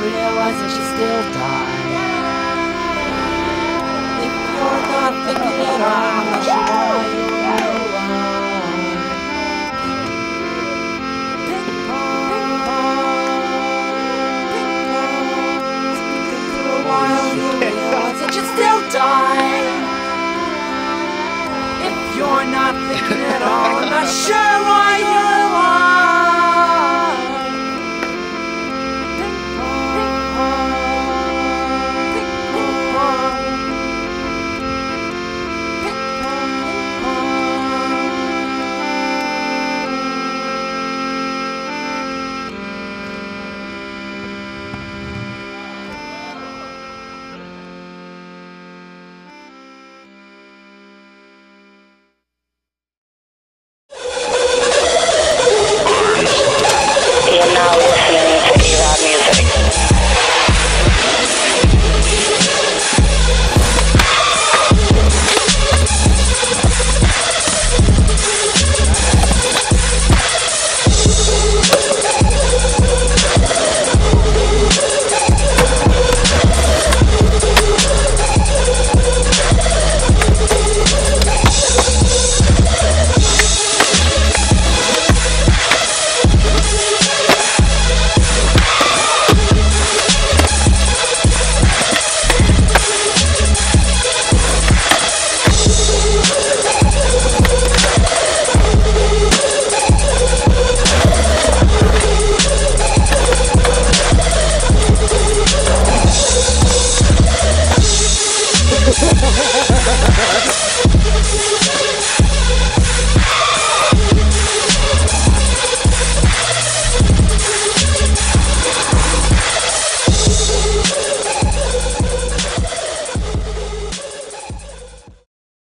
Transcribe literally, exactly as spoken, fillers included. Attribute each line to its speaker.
Speaker 1: realize that you still die. If you're not thinking at all, I'm not sure why you're alive. Ping pong, ping pong, ping pong. For a while you realize that you still die. If you're not thinking at all, I'm not sure why you're alive.
Speaker 2: You're now listening to A-Rod Music.